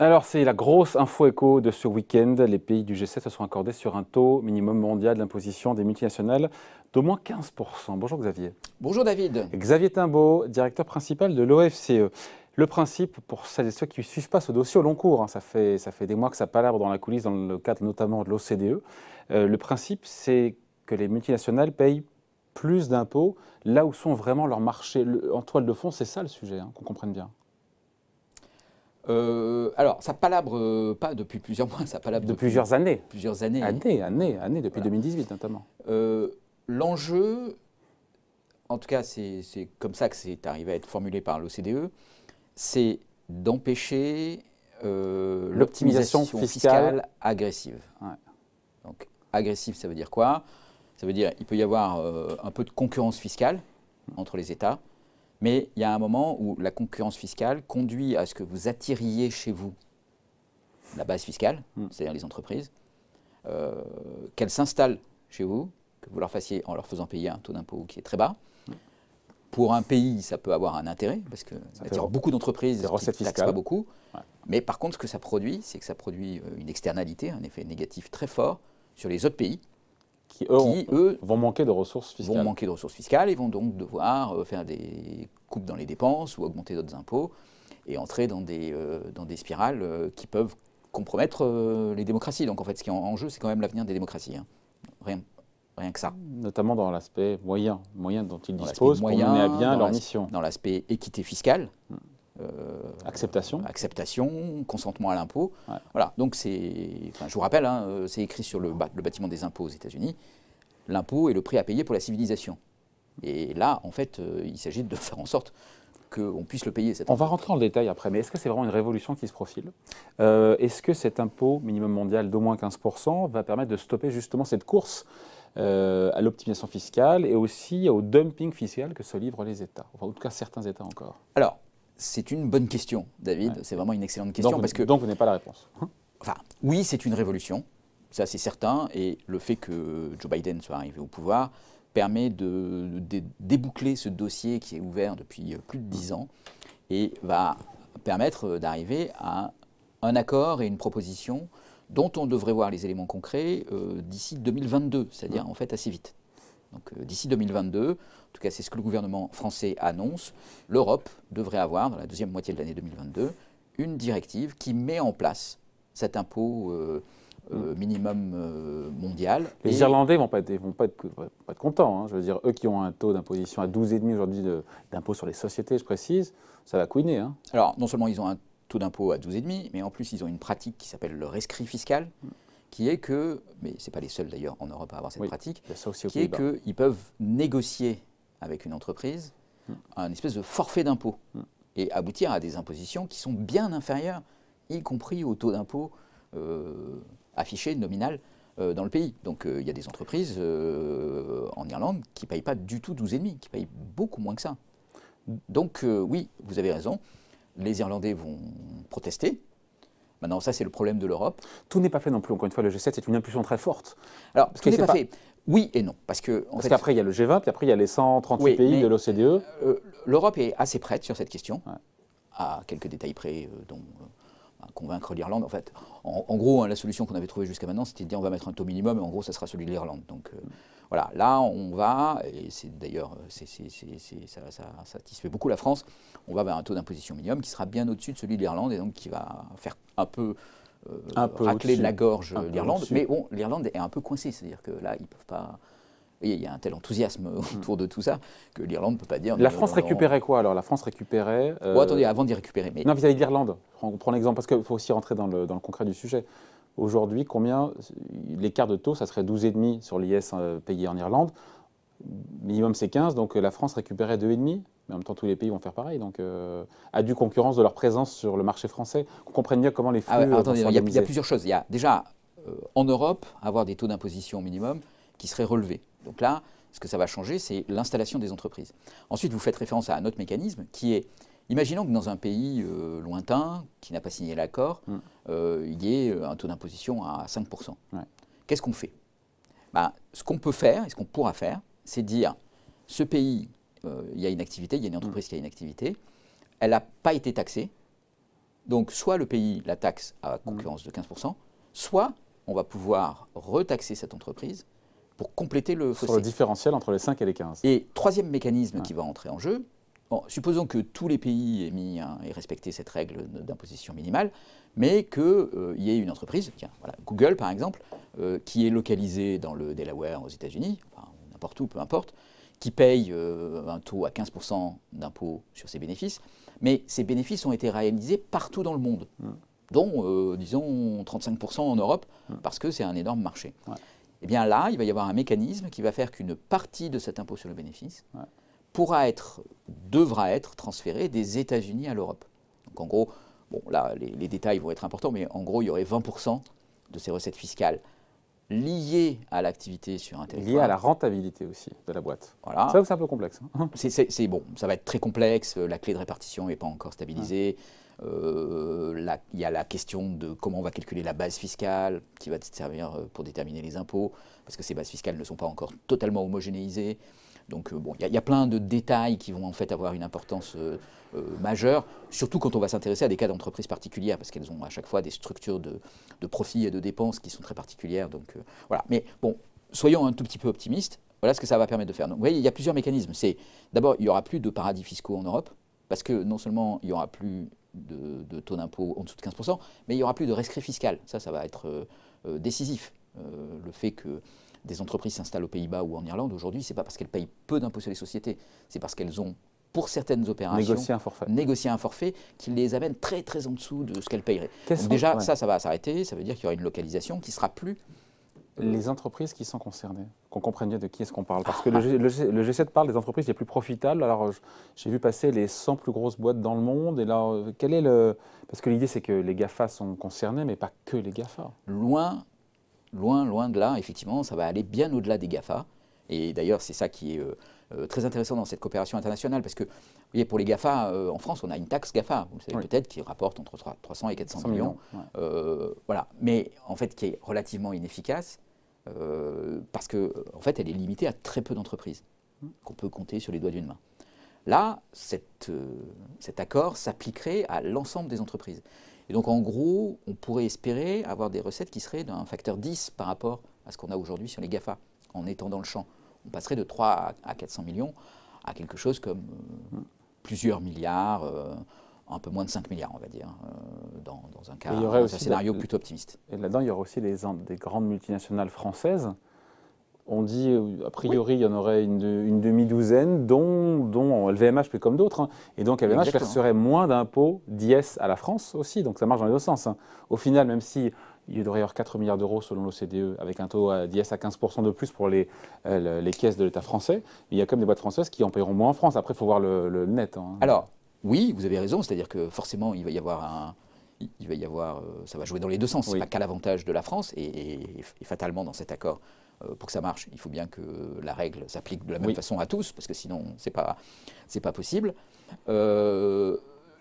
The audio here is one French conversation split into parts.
Alors, c'est la grosse info écho de ce week-end. Les pays du G7 se sont accordés sur un taux minimum mondial d'imposition des multinationales d'au moins 15%. Bonjour Xavier. Bonjour David. Xavier Timbaud, directeur principal de l'OFCE. Le principe, pour celles et ceux qui ne suivent pas ce dossier au long cours, ça fait des mois que ça palabre dans la coulisse, dans le cadre notamment de l'OCDE, le principe, c'est que les multinationales payent plus d'impôts là où sont vraiment leurs marchés. En toile de fond, c'est ça le sujet, qu'on comprenne bien. Alors, ça palabre pas depuis plusieurs mois, ça palabre De plusieurs années. Plusieurs années. Années, depuis Voilà. 2018 notamment. L'enjeu, en tout cas, c'est comme ça que c'est arrivé à être formulé par l'OCDE, c'est d'empêcher l'optimisation fiscale agressive. Ouais. Donc, agressive, ça veut dire quoi? Ça veut dire qu'il peut y avoir un peu de concurrence fiscale entre les États. Mais il y a un moment où la concurrence fiscale conduit à ce que vous attiriez chez vous la base fiscale, c'est-à-dire les entreprises, qu'elles s'installent chez vous, que vous leur fassiez en leur faisant payer un taux d'impôt qui est très bas. Pour un pays, ça peut avoir un intérêt, parce que ça attire beaucoup d'entreprises qui ne taxent pas beaucoup. Ouais. Mais par contre, ce que ça produit, c'est que ça produit une externalité, un effet négatif très fort sur les autres pays, qui, eux, vont manquer de ressources fiscales. Vont manquer de ressources fiscales et vont donc devoir faire des coupes dans les dépenses ou augmenter d'autres impôts et entrer dans des spirales qui peuvent compromettre les démocraties. Donc en fait, ce qui est en jeu, c'est quand même l'avenir des démocraties. Hein. Rien que ça. Notamment dans l'aspect moyen dont ils disposent pour mener à bien leur mission. Dans l'aspect équité fiscale. Acceptation, consentement à l'impôt. Ouais. Voilà. Donc je vous rappelle, hein, c'est écrit sur le bâtiment des impôts aux États-Unis. L'impôt est le prix à payer pour la civilisation. Et là, en fait, il s'agit de faire en sorte qu'on puisse le payer. On va rentrer dans le détail après, mais est-ce que c'est vraiment une révolution qui se profile? Est-ce que cet impôt minimum mondial d'au moins 15% va permettre de stopper justement cette course à l'optimisation fiscale et aussi au dumping fiscal que se livrent les États, enfin, en tout cas certains États encore? Alors, c'est une bonne question, David. Ouais. C'est vraiment une excellente question. Donc vous n'avez pas la réponse. Enfin, oui, c'est une révolution, ça c'est certain. Et le fait que Joe Biden soit arrivé au pouvoir permet de déboucler ce dossier qui est ouvert depuis plus de 10 ans et va permettre d'arriver à un accord et une proposition dont on devrait voir les éléments concrets d'ici 2022, c'est-à-dire en fait assez vite. Donc d'ici 2022, en tout cas c'est ce que le gouvernement français annonce, l'Europe devrait avoir, dans la deuxième moitié de l'année 2022, une directive qui met en place cet impôt minimum mondial. Les Irlandais vont pas être contents. Hein. Je veux dire, eux qui ont un taux d'imposition à 12,5 aujourd'hui d'impôt sur les sociétés, je précise, ça va couiner. Hein. Alors non seulement ils ont un taux d'impôt à 12,5, mais en plus ils ont une pratique qui s'appelle le rescrit fiscal, qui est que, mais ce n'est pas les seuls d'ailleurs en Europe à avoir cette pratique, qui est qu'ils peuvent négocier avec une entreprise un espèce de forfait d'impôt et aboutir à des impositions qui sont bien inférieures, y compris au taux d'impôt affiché, nominal, dans le pays. Donc il y a des entreprises en Irlande qui ne payent pas du tout 12,5, qui payent beaucoup moins que ça. Donc oui, vous avez raison, les Irlandais vont protester. Maintenant, ça, c'est le problème de l'Europe. Tout n'est pas fait non plus. Encore une fois, le G7, c'est une impulsion très forte. Alors, tout n'est pas fait. Oui et non. Parce qu'après, il y a le G20, puis après, il y a les 138 pays de l'OCDE. L'Europe est assez prête sur cette question, à quelques détails près, dont convaincre l'Irlande. En fait, en gros, la solution qu'on avait trouvée jusqu'à maintenant, c'était de dire on va mettre un taux minimum, et en gros, ça sera celui de l'Irlande. Donc voilà, là, on va, et c'est d'ailleurs, ça satisfait beaucoup la France, on va vers un taux d'imposition minimum qui sera bien au-dessus de celui de l'Irlande, et donc qui va faire un peu racler de la gorge l'Irlande. Mais bon, l'Irlande est un peu coincée, c'est-à-dire que là, ils ne peuvent pas... Il y a un tel enthousiasme autour de tout ça que l'Irlande ne peut pas dire... La France récupérait quoi alors? La France récupérait... Bon, attendez, avant d'y récupérer... Mais... Non, vis-à-vis de l'Irlande. On prend l'exemple, parce qu'il faut aussi rentrer dans le concret du sujet. Aujourd'hui, combien l'écart de taux, ça serait 12,5 sur l'IS payé en Irlande. Minimum, c'est 15, donc la France récupérait 2,5. Mais en même temps, tous les pays vont faire pareil. Donc, à due concurrence de leur présence sur le marché français, qu'on comprenne bien comment les flux... attendez, il y a plusieurs choses. Il y a déjà, en Europe, avoir des taux d'imposition minimum qui seraient relevés. Donc là, ce que ça va changer, c'est l'installation des entreprises. Ensuite, vous faites référence à un autre mécanisme qui est, imaginons que dans un pays lointain, qui n'a pas signé l'accord, il y ait un taux d'imposition à 5%. Ouais. Qu'est-ce qu'on fait? Ce qu'on peut faire, et ce qu'on pourra faire, c'est dire, ce pays, il y a une activité, il y a une entreprise qui a une activité, elle n'a pas été taxée, Donc, soit le pays la taxe à concurrence de 15%, soit on va pouvoir retaxer cette entreprise pour compléter le fossé. Sur le différentiel entre les 5 et les 15. Et troisième mécanisme qui va entrer en jeu, bon, supposons que tous les pays aient respecté cette règle d'imposition minimale, mais qu'il y ait une entreprise, tiens, voilà, Google par exemple, qui est localisée dans le Delaware aux États-Unis, enfin, n'importe où, peu importe, qui paye un taux à 15% d'impôt sur ses bénéfices, mais ces bénéfices ont été réalisés partout dans le monde, dont, disons, 35% en Europe, parce que c'est un énorme marché. Ouais. Eh bien là, il va y avoir un mécanisme qui va faire qu'une partie de cet impôt sur le bénéfice devra être transférée des États-Unis à l'Europe. Donc en gros, bon là, les détails vont être importants, mais en gros, il y aurait 20% de ces recettes fiscales liées à l'activité sur un territoire. Liées à la rentabilité aussi de la boîte. Voilà. C'est un peu complexe. Hein. C'est bon, ça va être très complexe, la clé de répartition n'est pas encore stabilisée. Il y a la question de comment on va calculer la base fiscale qui va servir pour déterminer les impôts, parce que ces bases fiscales ne sont pas encore totalement homogénéisées. Donc bon, il y a plein de détails qui vont en fait avoir une importance majeure, surtout quand on va s'intéresser à des cas d'entreprises particulières, parce qu'elles ont à chaque fois des structures de profits et de dépenses qui sont très particulières. Donc voilà. Mais bon, soyons un tout petit peu optimistes. Voilà ce que ça va permettre de faire. Donc, vous voyez, il y a plusieurs mécanismes. D'abord, il n'y aura plus de paradis fiscaux en Europe, parce que non seulement il n'y aura plus de taux d'impôt en dessous de 15%, mais il n'y aura plus de rescrit fiscal. Ça va être décisif. Le fait que des entreprises s'installent aux Pays-Bas ou en Irlande, aujourd'hui, ce n'est pas parce qu'elles payent peu d'impôts sur les sociétés, c'est parce qu'elles ont, pour certaines opérations, négocié un forfait qui les amène très très en dessous de ce qu'elles paieraient. Donc déjà, ça va s'arrêter, ça veut dire qu'il y aura une localisation qui ne sera plus... Les entreprises qui sont concernées, qu'on comprenne bien de qui est-ce qu'on parle. Parce que le G7 parle des entreprises les plus profitables. Alors, j'ai vu passer les 100 plus grosses boîtes dans le monde. Et là, quel est le... Parce que l'idée, c'est que les GAFA sont concernés, mais pas que les GAFA. Loin de là, effectivement, ça va aller bien au-delà des GAFA. Et d'ailleurs, c'est ça qui est très intéressant dans cette coopération internationale, parce que, vous voyez, pour les GAFA, en France, on a une taxe GAFA, vous savez peut-être, qui rapporte entre 300 et 400 millions. Voilà. Mais en fait, qui est relativement inefficace, parce qu'en fait, elle est limitée à très peu d'entreprises, qu'on peut compter sur les doigts d'une main. Là, cet accord s'appliquerait à l'ensemble des entreprises. Et donc, en gros, on pourrait espérer avoir des recettes qui seraient d'un facteur 10 par rapport à ce qu'on a aujourd'hui sur les GAFA, en étendant le champ. On passerait de 3 à 400 millions à quelque chose comme plusieurs milliards, un peu moins de 5 milliards, on va dire, dans un scénario plutôt optimiste. Et là-dedans, il y aura aussi des grandes multinationales françaises. On dit, a priori, il y en aurait une demi-douzaine, dont LVMH, mais comme d'autres. Hein. Et donc, LVMH verserait moins d'impôts d'IS à la France aussi. Donc, ça marche dans les deux sens. Hein. Au final, même si il devrait y avoir 4 milliards d'euros selon l'OCDE, avec un taux d'IS à 15% de plus pour les caisses de l'État français, il y a comme des boîtes françaises qui en paieront moins en France. Après, il faut voir le net. Hein. Alors, oui, vous avez raison. C'est-à-dire que forcément, il va y avoir ça va jouer dans les deux sens. Ce n'est pas qu'à l'avantage de la France. Et fatalement, dans cet accord, pour que ça marche, il faut bien que la règle s'applique de la même façon à tous, parce que sinon, ce n'est pas possible. Ce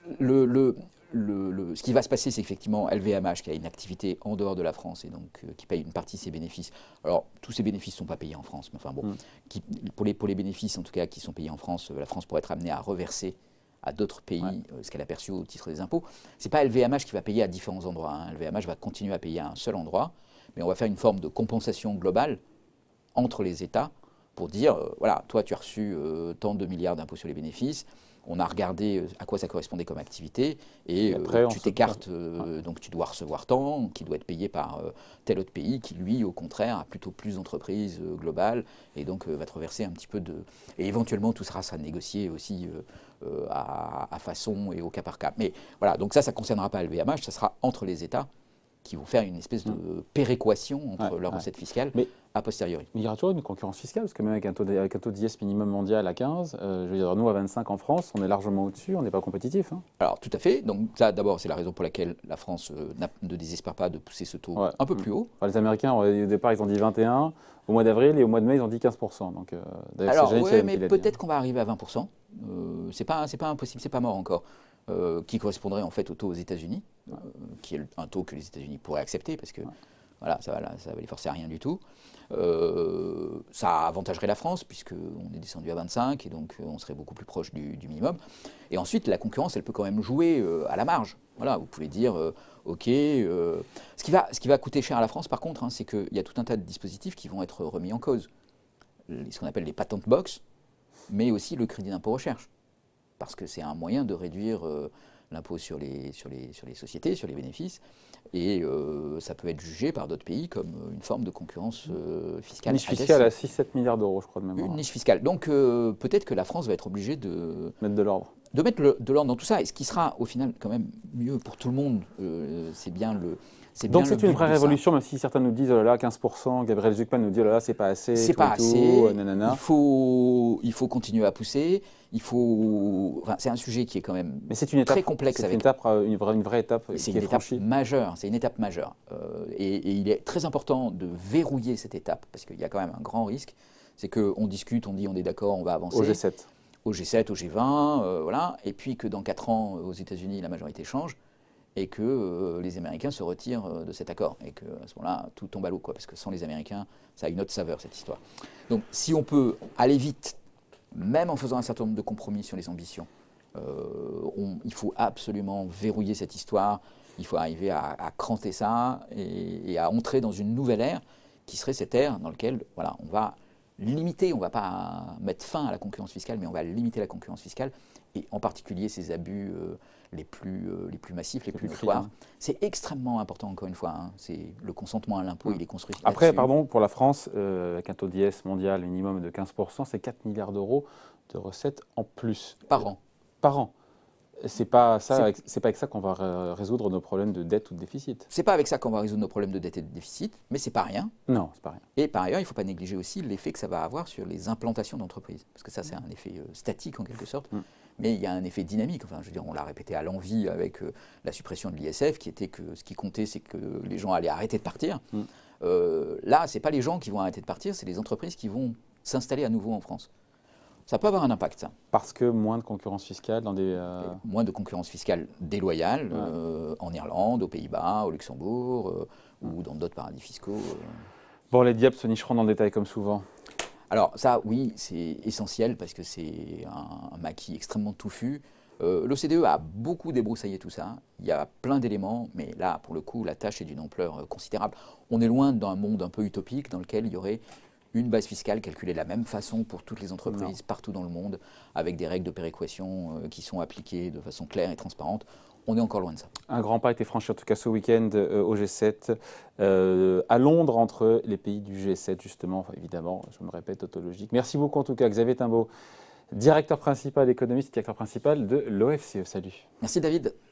qui va se passer, c'est effectivement LVMH qui a une activité en dehors de la France et donc qui paye une partie de ses bénéfices. Alors, tous ces bénéfices ne sont pas payés en France, mais enfin bon, pour les bénéfices en tout cas qui sont payés en France, la France pourrait être amenée à reverser à d'autres pays ce qu'elle a perçu au titre des impôts. Ce n'est pas LVMH qui va payer à différents endroits. Hein. LVMH va continuer à payer à un seul endroit, mais on va faire une forme de compensation globale entre les États pour dire, voilà, toi tu as reçu tant de milliards d'impôts sur les bénéfices, on a regardé à quoi ça correspondait comme activité, et après, tu t'écartes, donc tu dois recevoir tant, qui doit être payé par tel autre pays, qui lui, au contraire, a plutôt plus d'entreprises globales, et donc va te reverser un petit peu de... Et éventuellement, tout sera négocié aussi à façon et au cas par cas. Mais voilà, donc ça ne concernera pas LVMH, ça sera entre les États qui vont faire une espèce de péréquation entre leurs recettes fiscales a posteriori. Mais il y aura toujours une concurrence fiscale, parce que même avec un taux d'IS minimum mondial à 15, je veux dire, nous à 25 en France, on est largement au-dessus, on n'est pas compétitif. Hein. Alors tout à fait, donc ça d'abord c'est la raison pour laquelle la France ne désespère pas de pousser ce taux un peu plus haut. Enfin, les Américains, au départ, ils ont dit 21 au mois d'avril, et au mois de mai, ils ont dit 15%. Donc, alors oui, mais peut-être qu'on va arriver à 20%, c'est pas impossible, c'est pas mort encore. Qui correspondrait en fait au taux aux États-Unis, qui est un taux que les États-Unis pourraient accepter, parce que Voilà, ça va les forcer à rien du tout. Ça avantagerait la France, puisqu'on est descendu à 25, et donc on serait beaucoup plus proche du minimum. Et ensuite, la concurrence, elle peut quand même jouer à la marge. Voilà, vous pouvez dire, OK. Ce qui va coûter cher à la France, par contre, hein, c'est qu'il y a tout un tas de dispositifs qui vont être remis en cause. Ce qu'on appelle les patent box, mais aussi le crédit d'impôt recherche. Parce que c'est un moyen de réduire l'impôt sur les sociétés, sur les bénéfices, et ça peut être jugé par d'autres pays comme une forme de concurrence fiscale. Une niche fiscale à 6-7 milliards d'euros, je crois, de mémoire. Une niche fiscale. Donc peut-être que la France va être obligée de mettre de l'ordre. De mettre de l'ordre dans tout ça, et ce qui sera au final quand même mieux pour tout le monde, c'est bien le... Donc c'est une vraie révolution, même si certains nous disent, oh là là, 15%, Gabriel Zucman nous dit, oh là là, c'est pas assez. C'est pas assez, nanana. Il faut continuer à pousser, enfin, c'est un sujet qui est quand même très complexe. C'est une vraie étape. C'est une étape majeure, c'est une étape majeure. Et il est très important de verrouiller cette étape, parce qu'il y a quand même un grand risque, c'est qu'on discute, on dit on est d'accord, on va avancer. Au G7. Au G7, au G20, voilà, et puis que dans 4 ans, aux États-Unis, la majorité change, et que les Américains se retirent de cet accord, et qu'à ce moment-là, tout tombe à l'eau, parce que sans les Américains, ça a une autre saveur, cette histoire. Donc si on peut aller vite, même en faisant un certain nombre de compromis sur les ambitions, il faut absolument verrouiller cette histoire, il faut arriver à cranter ça, et à entrer dans une nouvelle ère, qui serait cette ère dans laquelle voilà, on va limiter, on ne va pas mettre fin à la concurrence fiscale, mais on va limiter la concurrence fiscale, et en particulier ces abus les plus massifs, les plus notoires. C'est extrêmement important, encore une fois. Hein. C'est le consentement à l'impôt, il est construit là-dessus. Après, pardon, pour la France, avec un taux d'IS mondial minimum de 15%, c'est 4 milliards d'euros de recettes en plus. Par an. Par an. C'est pas avec ça qu'on va résoudre nos problèmes de dette ou de déficit. C'est pas avec ça qu'on va résoudre nos problèmes de dette et de déficit, mais c'est pas rien. Non, c'est pas rien. Et par ailleurs, il ne faut pas négliger aussi l'effet que ça va avoir sur les implantations d'entreprises. Parce que ça, c'est un effet statique en quelque sorte, mais il y a un effet dynamique. Enfin, je veux dire, on l'a répété à l'envi avec la suppression de l'ISF, qui était que ce qui comptait, c'est que les gens allaient arrêter de partir. Là, c'est pas les gens qui vont arrêter de partir, c'est les entreprises qui vont s'installer à nouveau en France. Ça peut avoir un impact, ça. Parce que moins de concurrence fiscale dans des... Moins de concurrence fiscale déloyale en Irlande, aux Pays-Bas, au Luxembourg ou dans d'autres paradis fiscaux. Bon, les diables se nicheront dans le détail comme souvent. Alors ça, oui, c'est essentiel parce que c'est un maquis extrêmement touffu. L'OCDE a beaucoup débroussaillé tout ça. Il y a plein d'éléments, mais là, pour le coup, la tâche est d'une ampleur considérable. On est loin d'un monde un peu utopique dans lequel il y aurait une base fiscale calculée de la même façon pour toutes les entreprises partout dans le monde, avec des règles de péréquation qui sont appliquées de façon claire et transparente. On est encore loin de ça. Un grand pas a été franchi en tout cas ce week-end au G7, à Londres, entre les pays du G7 justement, enfin, évidemment, je me répète, tautologique. Merci beaucoup en tout cas Xavier Timbaud, directeur principal, économiste, directeur principal de l'OFCE. Salut. Merci David.